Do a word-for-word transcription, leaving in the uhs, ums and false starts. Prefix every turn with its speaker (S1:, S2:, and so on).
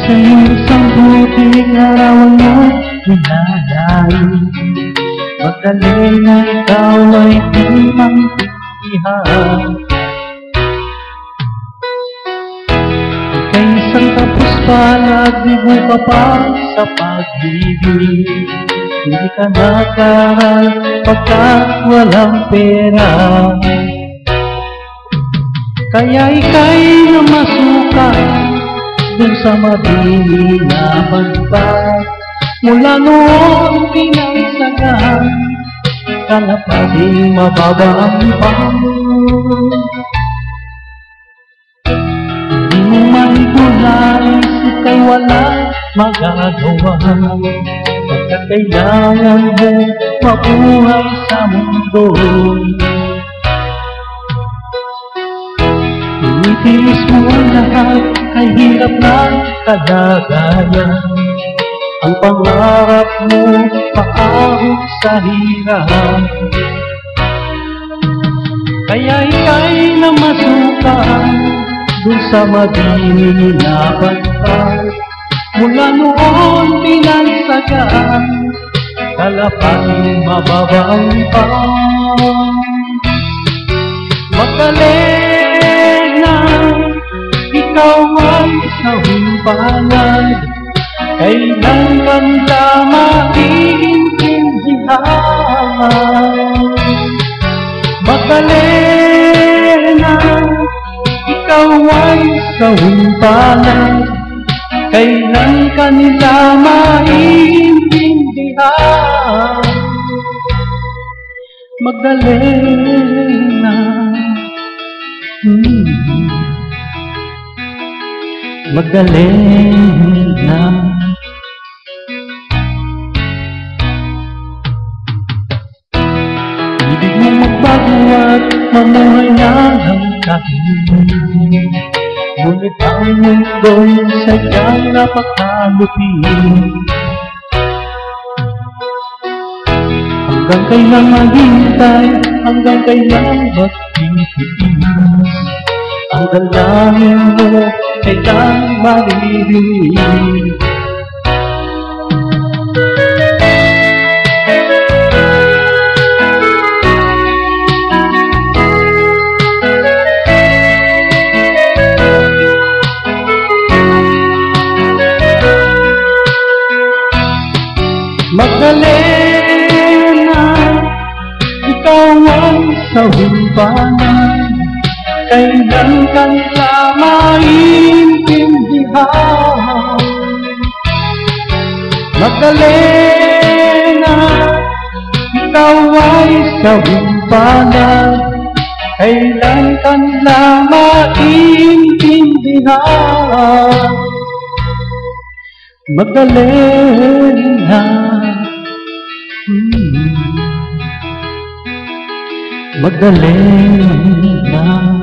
S1: Sa isang buting araw mo hinahayag, magaling na ikaw ay di maintindihan. Ika'y isang tapos palag, di mo pa pa sa pag-ibig. Hindi ka nag-aral pagkat walang pera, kaya ika'y namasuka dun sa mabini na pagpag. Mula noon pinagsagan ka na pa di mababa ang pang. Hindi mo man kulais, ika'y walang magagawa, pagkat kailangan mo mabuhay sa mundo. Tinitiis mo ang lahat, ay hirap na kalagayan. Ang pangarap mo paahon sa hirap, kaya ika'y namasukan dun sa mabini na pagpag. Mula noon pinagsagan, kalapas mababang pa. Magaling na ikaw ay sa humpanag, kailan ka nila maiintindihan. Magaling na ikaw ay sa humpanag, kailan ka nila maiintindihan. Magaling na, hmm. Magaling na. Ibig mo magbago at mamuhay na ng kahit, ngunit ang mundo'y sadyang napakalupit. Hanggang kailan maghintay, hanggang kailan ba't titiis? Ang dalangin mo kailan maririnig? Magaling na ikaw ay sa humpanag, kailan ka nila maiintindihan. Magaling na ikaw ay sa humpanag, kailan ka nila maiintindihan. Magaling na, hmm. Magaling na.